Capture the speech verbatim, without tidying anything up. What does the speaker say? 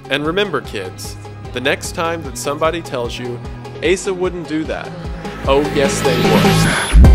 And remember, kids, the next time that somebody tells you, A S A wouldn't do that, oh yes they would.